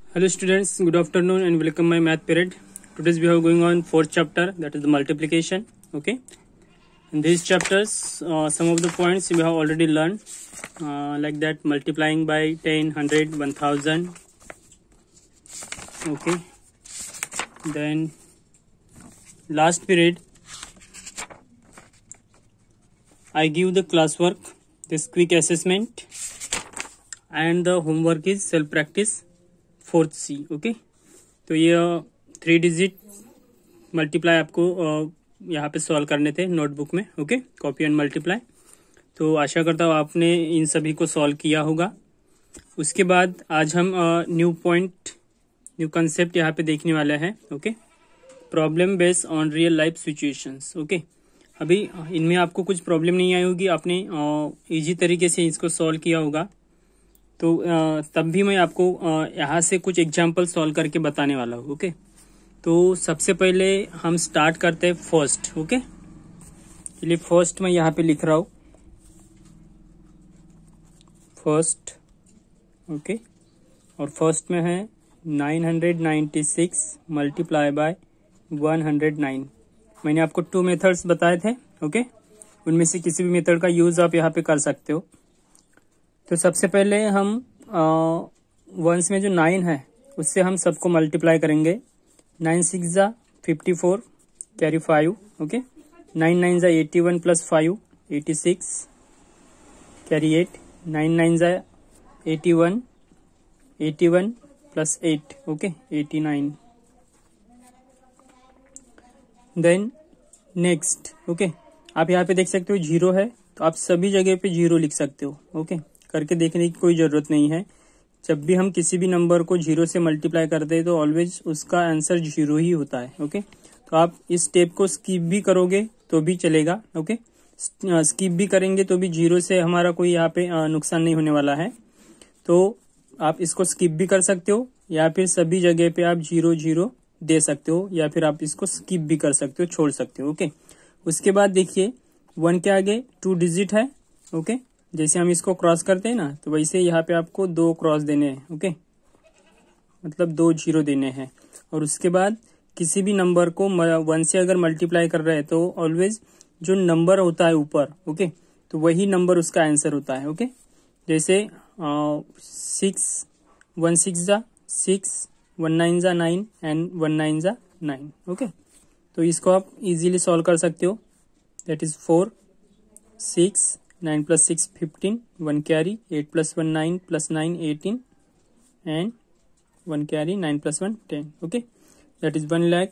Hello students, good afternoon and welcome my math period. Today we are going on fourth chapter, that is the multiplication. Okay, in these chapters some of the points we have already learned, like that multiplying by 10, 100, 1000. Okay, then last period I give the classwork, this quick assessment, and the homework is self practice 4th C. Okay, तो ये 3 digit multiply आपको यहाँ पे solve करने थे notebook में. Okay, copy and multiply. तो आशा करता हूँ आपने इन सभी को सॉल्व किया होगा. उसके बाद आज हम न्यू पॉइंट, न्यू कंसेप्ट यहाँ पे देखने वाले हैं. Okay, problem based on real life situations. Okay, अभी इनमें आपको कुछ प्रॉब्लम नहीं आई होगी, आपने इजी तरीके से इसको सॉल्व किया होगा. तो तब भी मैं आपको यहाँ से कुछ एग्जाम्पल सॉल्व करके बताने वाला हूँ. ओके, तो सबसे पहले हम स्टार्ट करते हैं फर्स्ट. ओके, चलिए फर्स्ट मैं यहाँ पे लिख रहा हूँ फर्स्ट. ओके, और फर्स्ट में है 996 मल्टीप्लाई बाय 109. मैंने आपको 2 मेथड्स बताए थे. ओके, उनमें से किसी भी मेथड का यूज आप यहाँ पे कर सकते हो. तो सबसे पहले हम वंस में जो 9 है उससे हम सबको मल्टीप्लाई करेंगे. 9 6 जा 54, कैरी 5. ओके, 9 9 जा 81 प्लस 5 86, कैरी 8. 9 9 जा 81, 81 plus 8. Okay, 89. Then next. Okay, आप यहाँ पे देख सकते हो 0 है, तो आप सभी जगह पे 0 लिख सकते हो. ओके, करके देखने की कोई जरूरत नहीं है. जब भी हम किसी भी नंबर को 0 से मल्टीप्लाई करते हैं तो ऑलवेज उसका आंसर 0 ही होता है. ओके, तो आप इस स्टेप को स्किप भी करोगे तो भी चलेगा. ओके, स्किप भी करेंगे तो भी 0 से हमारा कोई यहाँ पे नुकसान नहीं होने वाला है. तो आप इसको स्किप भी कर सकते हो, या फिर सभी जगह पे आप 0 0 दे सकते हो, या फिर आप इसको स्किप भी कर सकते हो, छोड़ सकते हो. ओके, उसके बाद देखिए 1 के आगे 2 डिजिट है. ओके, जैसे हम इसको क्रॉस करते हैं ना, तो वैसे यहाँ पे आपको 2 क्रॉस देने हैं. ओके, मतलब 2 0 देने हैं. और उसके बाद किसी भी नंबर को 1 से अगर मल्टीप्लाई कर रहे हैं तो ऑलवेज जो नंबर होता है ऊपर, ओके, तो वही नंबर उसका आंसर होता है. ओके, जैसे 6 1 6 जा 6, 1 9 जा 9 एंड 1 9 जा 9. ओके, तो इसको आप इजीली सॉल्व कर सकते हो. That is 4 6 9 plus 6 15, 1 carry 8 plus 1 9 plus 9 18 and 1 carry 9 plus 1 10. Okay, that is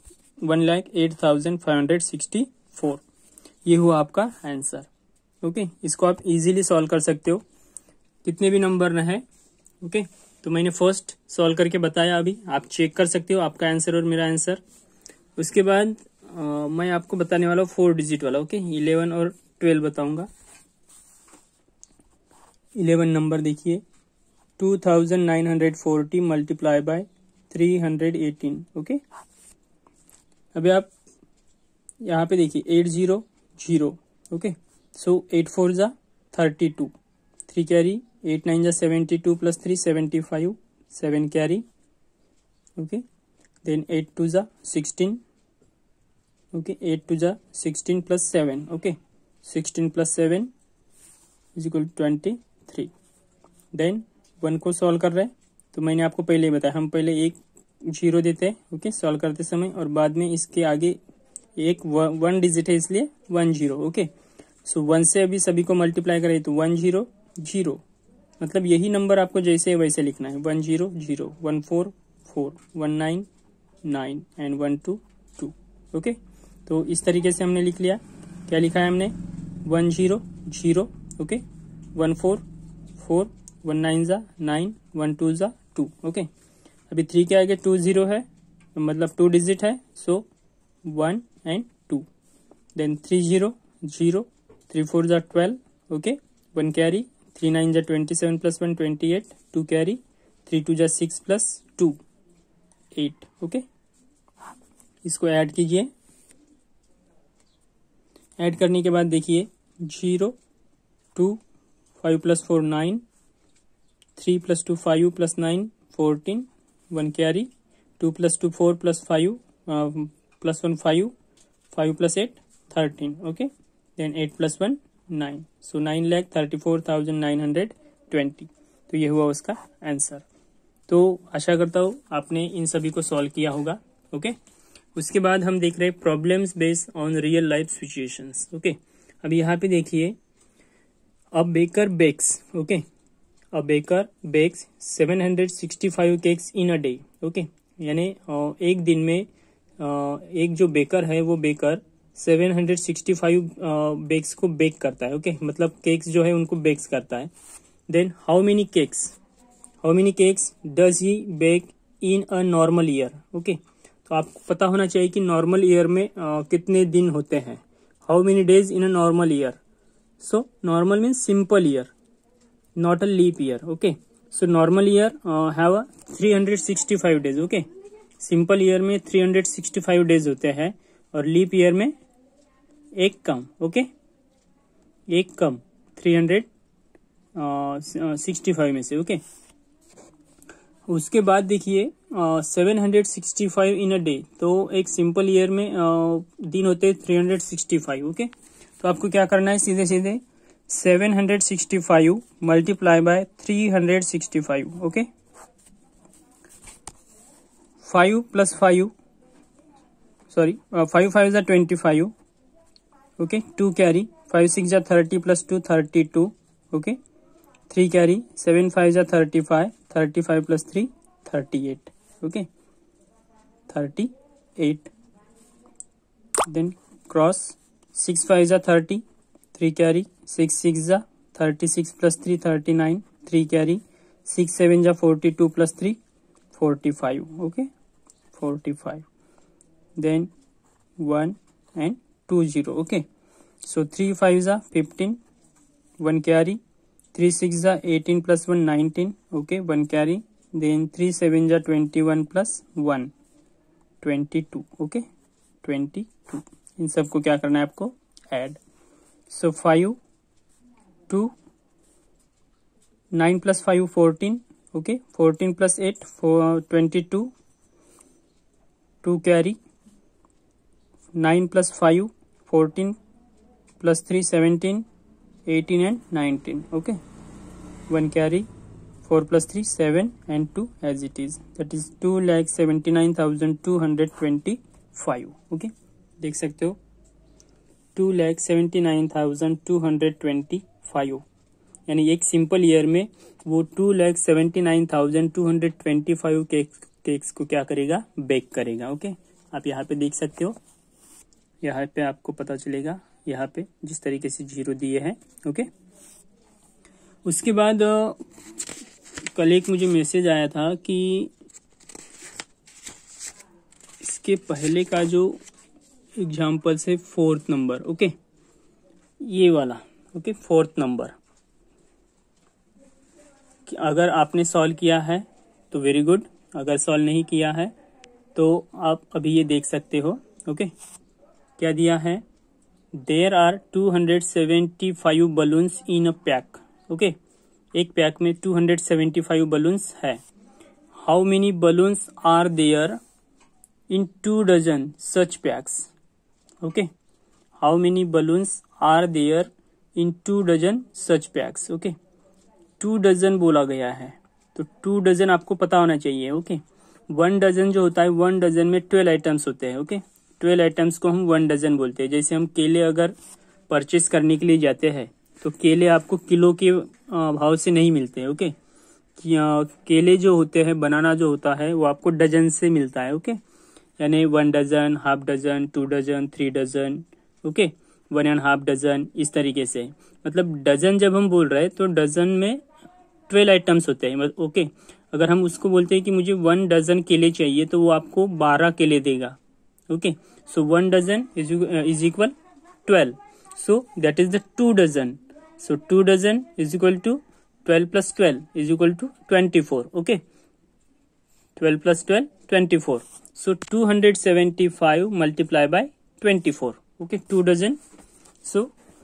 1,08,564. ये हुआ आपका आंसर. ओके, इसको आप इजीली सॉल्व कर सकते हो कितने भी नंबर न है. ओके, तो मैंने फर्स्ट सॉल्व करके बताया, अभी आप चेक कर सकते हो आपका आंसर और मेरा आंसर. उसके बाद मैं आपको बताने वाला हूँ 4 डिजिट वाला. ओके, 11 और 12 बताऊंगा. 11 नंबर देखिए 2940 मल्टीप्लाई बाय 318. ओके, अभी आप यहाँ पे देखिए 8 0 0. ओके, सो 8 4 जा 32, 3 कैरी 8 9 जा 72 प्लस 3 75, 7 कैरी. ओके, देन 8 2 जा 16. ओके, 8 2 जा 16 plus 7. Okay, 16 plus 7 is equal 23. Then 1 को सॉल्व कर रहे हैं, तो मैंने आपको पहले ही बताया, हम पहले एक 0 देते हैं. ओके, सॉल्व करते समय, और बाद में इसके आगे एक 1 डिजिट है इसलिए 1 0. ओके, सो 1 से अभी सभी को मल्टीप्लाई करें तो 1 0 0, मतलब यही नंबर आपको जैसे वैसे लिखना है. 1 0 0, 1 4 4, 1 9 9 एंड 1 2 2. ओके, तो इस तरीके से हमने लिख लिया. क्या लिखा है हमने? 1 0 0. ओके, 1 4 4, 1 9 जा 9, 1 2 जा 2. ओके, अभी 3 के आगे 2 0 है, मतलब 2 डिजिट है, सो 1 एंड 2. देन 3 0 0, 3 4 जा 12. ओके, 1 कैरी 3 9 जा 27 प्लस 1 28, 2 कैरी 3 2 जा 6 प्लस 2 8. ओके, इसको ऐड कीजिए. ऐड करने के बाद देखिए 0 2 5 plus 4 9, 3 plus 2 5 plus 9 14, 1 carry, 2 plus 2 4 plus 5 plus 1 5, 5 plus 8 13, okay, then 8 plus 1 9, so 9,34,920। तो ये हुआ उसका आंसर। तो आशा करता हूँ आपने इन सभी को सॉल्व किया होगा, ओके। उसके बाद हम देख रहे हैं problems based on real life situations, okay. अब यहाँ पे देखिए, a baker bakes, okay, a baker bakes 765 cakes in a day, okay, यानी एक दिन में एक जो बेकर है वो बेकर 765 बेक्स को बेक करता है, ओके, मतलब केक्स जो है उनको बेक्स करता है। Then how many cakes does he bake in a normal year, okay. तो आपको पता होना चाहिए कि नॉर्मल ईयर में कितने दिन होते हैं। How many days in a normal year, so normal means simple year, not a leap year, okay. So normal year have a 365 days, okay. Simple year में 365 डेज होते हैं और लीप ईयर में एक कम, ओके, एक कम 365 में से, ओके। उसके बाद देखिए 765 इन अ डे, तो एक सिंपल ईयर में दिन होते हैं 365, ओके। तो आपको क्या करना है, सीधे सीधे 765 multiply by 365, okay. 5 plus 5, sorry, 5 5 is 25, okay, 2 carry, 5 6 is 30 plus 2 32, okay, 3 carry, 7 5 is 35, 35 plus 3 38, okay, 38. Then cross 6 5 is 30, 3 carry, 6 6 is 36 plus 3 39, 3 carry, 6 7 is 42 plus 3 45, okay, 45. Then 1 and 2 0, okay. So 3 5 is 15, 1 carry, 3 6 is 18 plus 1 19, okay, 1 carry. Then 3 7 is 21 plus 1 22, okay, 22. इन सबको क्या करना है आपको, add. So 5 2 9 plus 5 14, okay, 14 plus 8 22, 2 carry, 9 plus 5 14 plus 3 17, 18 and 19, okay, 1 carry, 4 plus 3 7 and 2 as it is, that is 2,79,225, okay। देख सकते हो 2,79,225, यानी एक सिंपल ईयर में वो 2,79,225 केक्स को क्या करेगा, बेक करेगा, ओके। आप यहाँ पे देख सकते हो, यहाँ पे आपको पता चलेगा, यहाँ पे जिस तरीके से 0 दिए हैं, ओके। उसके बाद कल एक मुझे मैसेज आया था कि इसके पहले का जो एग्जाम्पल है 4th नंबर, ओके, ये वाला, ओके, 4th नंबर, अगर आपने सॉल्व किया है तो वेरी गुड, अगर सॉल्व नहीं किया है तो आप अभी ये देख सकते हो, ओके। क्या दिया है, there are 275 balloons in a pack, okay, एक पैक में 275 बलून्स है। How many balloons are there in 2 dozen such packs, okay, how many balloons are there in 2 dozen such packs, okay. 2 dozen बोला गया है तो 2 डजन आपको पता होना चाहिए, ओके। 1 डजन जो होता है, 1 डजन में 12 आइटम्स होते हैं, ओके। 12 आइटम्स को हम 1 डजन बोलते हैं। जैसे हम केले अगर परचेस करने के लिए जाते हैं तो केले आपको किलो के भाव से नहीं मिलते, ओके। केले जो होते हैं, बनाना जो होता है वो आपको डजन से मिलता है, ओके, यानी 1 dozen, half dozen, 2 dozen, 3 dozen, okay, 1.5 dozen, इस तरीके से। मतलब डजन जब हम बोल रहे हैं तो डजन में 12 आइटम्स होते हैं, ओके। अगर हम उसको बोलते हैं कि मुझे 1 डजन केले चाहिए तो वो आपको 12 केले देगा, okay. So 1 dozen is equal 12, so that is the 2 dozen. So 2 dozen is equal to 12 plus 12 is equal to 24, okay, 12 plus 12 24, so 275 multiplied by 24, okay, 2 dozen, so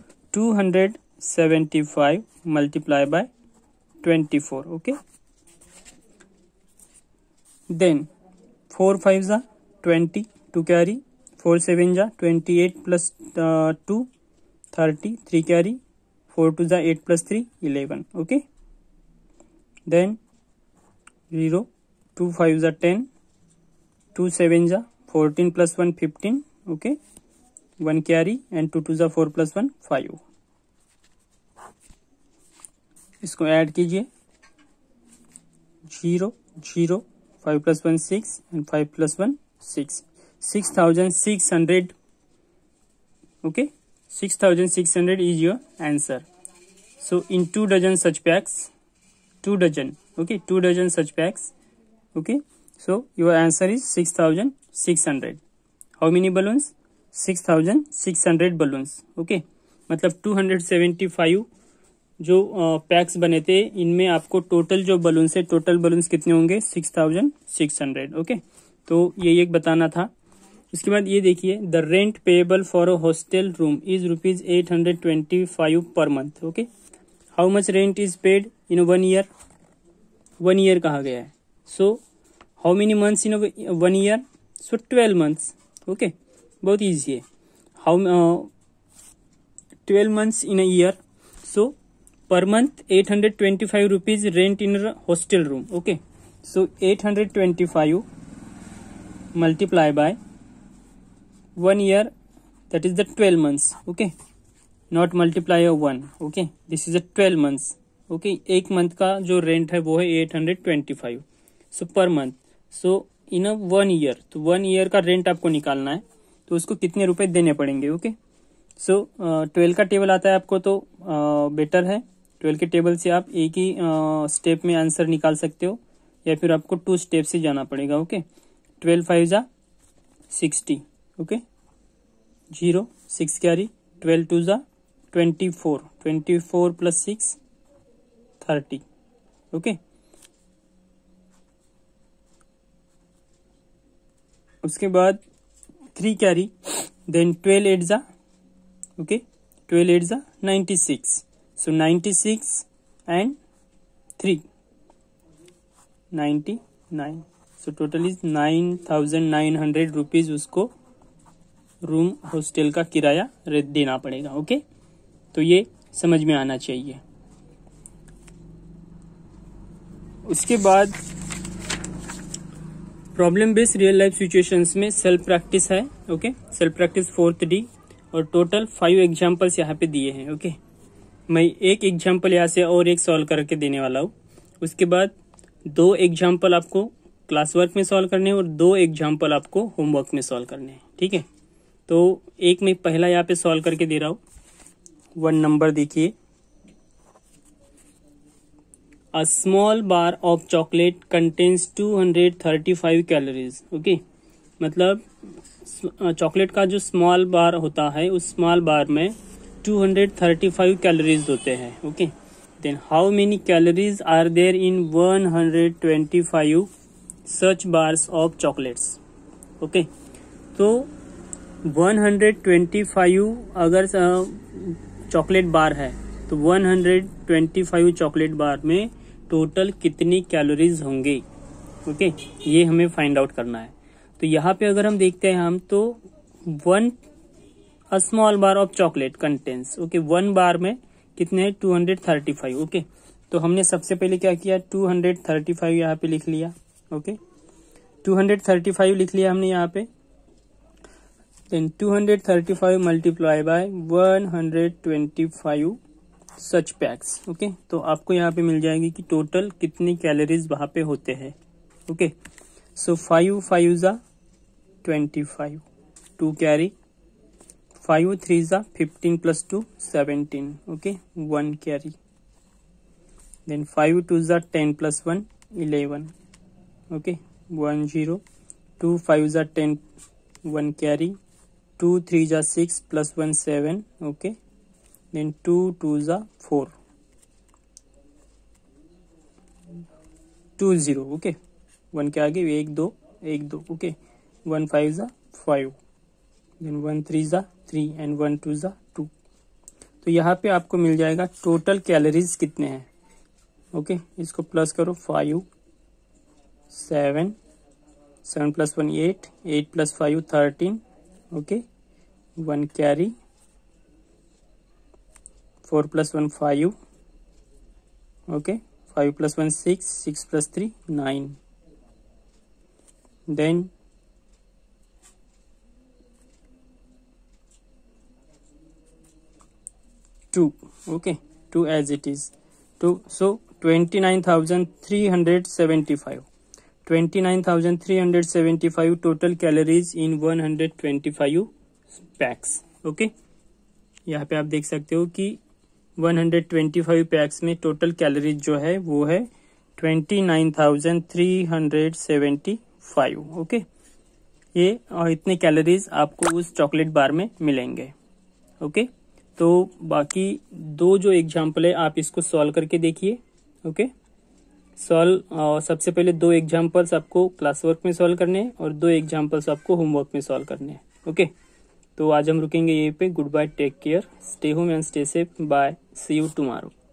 275 multiplied by 24, okay। Then 4 5 जा 20, 2 carry, 4 7 जा 28 plus 2 30, 3 carry, 4 2 जा 8 plus 3 11. Okay. Then 0, 2 5 जा 10, 2 7 जा 14 plus 1 15. Okay. 1 carry and 2 2 जा 4 plus 1 5. इसको add कीजिए 0 0, 5 plus 1 6 and 5 plus 1 6, 6,600. Okay, 6,600 is your answer. So in 2 dozen such packs, 2 dozen. Okay, 2 dozen such packs. Okay, so your answer is 6,600. How many balloons? 6,600 balloons. Okay, मतलब 275 जो PACS बने थे, इनमें आपको total जो balloons है, total balloons कितने होंगे? 6,600. ओके, तो ये एक बताना था. इसके बाद ये देखिए, the rent payable for a hostel room is ₹825 per month. Okay, how much rent is paid in 1 year? 1 year कहा गया है. So how many months in 1 year? So 12 months. Okay, बहुत ईजी है. How 12 months in a year. So per month 825 rupees rent in a hostel room. Okay, so 825 multiply by 1 year, that is the 12 months. Okay, not multiply a 1. Okay, this is a 12 months. Okay, एक month का जो rent है वो है 825. so per month, so in a 1 year, तो 1 year का rent आपको निकालना है, तो उसको कितने रुपए देने पड़ेंगे. ओके, सो 12 का टेबल आता है आपको, तो बेटर है 12 के टेबल से आप एक ही स्टेप में आंसर निकाल सकते हो, या फिर आपको 2 स्टेप से जाना पड़ेगा. ओके, 12 5 जा 60. ओके, 0 6 कैरी, 12 2 जा 24, 24 plus 6 30. ओके, उसके बाद 3 कैरी, देन 12 8 जा. ओके, 12 8 जा 96. So 96 and 3 99. So total is 9,900 rupees उसको रूम हॉस्टल का किराया देना पड़ेगा. ओके, तो ये समझ में आना चाहिए. उसके बाद problem based real life situations में सेल्फ प्रैक्टिस है. Okay, self practice 4th D, और टोटल 5 एग्जाम्पल्स यहाँ पे दिए हैं. ओके, मैं एक एग्जाम्पल यहाँ से और एक सॉल्व करके देने वाला हूँ. उसके बाद 2 एग्जाम्पल आपको क्लास वर्क में सॉल्व करने हैं और 2 एग्जाम्पल आपको होमवर्क में सॉल्व करने हैं. ठीक है, तो एक मैं पहला यहाँ पे सॉल्व करके दे रहा हूँ. 1 नंबर देखिए, a small bar of chocolate contains 235 calories. Okay, मतलब चॉकलेट का जो स्मॉल बार होता है, उस स्मॉल बार में 235 कैलोरीज होते हैं. Okay, then how many calories are there in 125 such bars of chocolates. Okay, तो 125 अगर चॉकलेट बार है, तो 125 चॉकलेट बार में टोटल कितनी कैलोरीज होंगे. ओके, ये हमें फाइंड आउट करना है. तो यहाँ पे अगर हम देखते हैं हम, तो 1 a small bar of chocolate contains. Okay, 1 bar में कितने हैं? 235. ओके, तो हमने सबसे पहले क्या किया? 235 यहाँ पे लिख लिया. ओके, 235 लिख लिया हमने यहाँ पे. Then 235 multiply by 125 such packs. Okay, तो आपको यहाँ पे मिल जाएगी कि टोटल कितनी कैलोरीज वहां पे होते हैं. ओके, सो 5 5 जा 25, 2 कैरी, 5 3 जा 15 plus 2 17. ओके, 1 कैरी, देन 5 2 जा 10 plus 1 11. ओके, 1 0, 2 5 जा 10, 1 कैरी, 2 3 जा 6 plus 1 7. ओके, देन 2 2 जा 4, 2 0. ओके, 1 के आगे 1 2 1 2. ओके, 1 5 जा 5, देन 1 3 जा 3 एंड 1 2 जा 2. तो यहाँ पे आपको मिल जाएगा टोटल कैलोरीज कितने हैं. ओके, इसको प्लस करो 5 7 7 + 1 8, 8 + 5 13, okay, 1 carry, 4 + 1 5, okay, 5 + 1 6, 6 + 3 9, then 2, okay, 2 as it is, 2. So 29,375, 29,375 total calories in 125 packs, okay. यहाँ पे आप देख सकते हो कि 125 पैक्स में टोटल कैलोरीज जो है वो है 29,375, ओके। ये और इतने कैलोरीज आपको उस चॉकलेट बार में मिलेंगे, ओके। तो बाकी दो जो एग्जाम्पल है आप इसको सॉल्व करके देखिए, ओके। सॉल्व सबसे पहले 2 एग्जाम्पल्स आपको क्लास वर्क में सॉल्व करने हैं और 2 एग्जाम्पल्स आपको होमवर्क में सॉल्व करने हैं, ओके। तो आज हम रुकेंगे यहीं पे। Good bye, take care, stay home and stay safe, bye, see you tomorrow.